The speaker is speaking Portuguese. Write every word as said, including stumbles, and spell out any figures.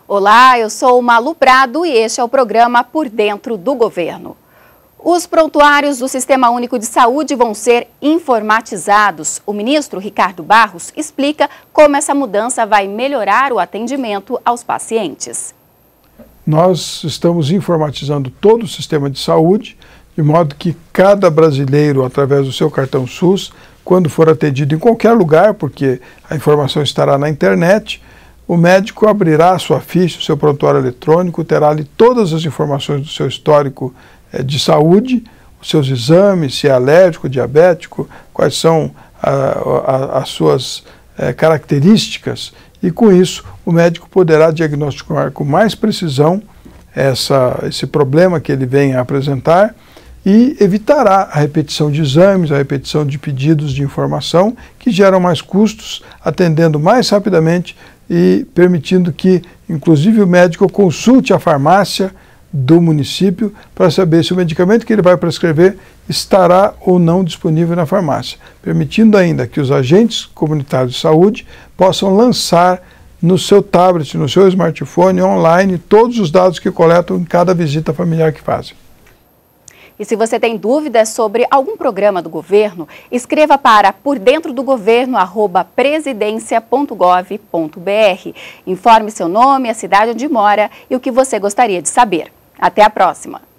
Olá, eu sou Malu Prado e este é o programa Por Dentro do Governo. Os prontuários do Sistema Único de Saúde vão ser informatizados. O ministro Ricardo Barros explica como essa mudança vai melhorar o atendimento aos pacientes. Nós estamos informatizando todo o sistema de saúde, de modo que cada brasileiro, através do seu cartão SUS, quando for atendido em qualquer lugar, porque a informação estará na internet, o médico abrirá a sua ficha, o seu prontuário eletrônico, terá ali todas as informações do seu histórico eh, de saúde, os seus exames, se é alérgico, diabético, quais são a, a, as suas eh, características, e com isso o médico poderá diagnosticar com mais precisão essa, esse problema que ele vem a apresentar e evitará a repetição de exames, a repetição de pedidos de informação que geram mais custos, atendendo mais rapidamente e permitindo que, inclusive, o médico consulte a farmácia do município para saber se o medicamento que ele vai prescrever estará ou não disponível na farmácia, permitindo ainda que os agentes comunitários de saúde possam lançar no seu tablet, no seu smartphone, online, todos os dados que coletam em cada visita familiar que fazem. E se você tem dúvidas sobre algum programa do governo, escreva para por dentro do governo arroba presidência ponto gov ponto br. Informe seu nome, a cidade onde mora e o que você gostaria de saber. Até a próxima!